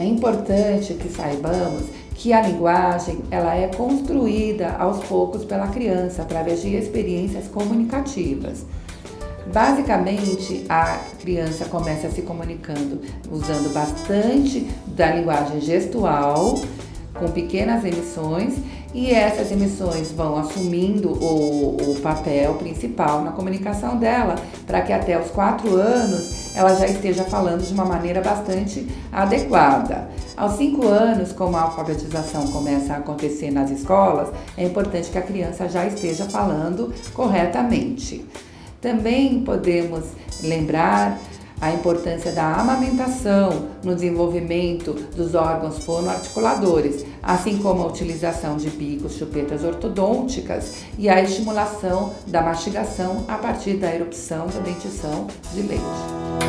É importante que saibamos que a linguagem ela é construída aos poucos pela criança através de experiências comunicativas. Basicamente, a criança começa se comunicando usando bastante da linguagem gestual, com pequenas emissões, e essas emissões vão assumindo o papel principal na comunicação dela, para que até os 4 anos ela já esteja falando de uma maneira bastante adequada. Aos 5 anos, como a alfabetização começa a acontecer nas escolas, é importante que a criança já esteja falando corretamente. Também podemos lembrar a importância da amamentação no desenvolvimento dos órgãos fonoarticuladores, assim como a utilização de bicos, chupetas ortodônticas e a estimulação da mastigação a partir da erupção da dentição de leite.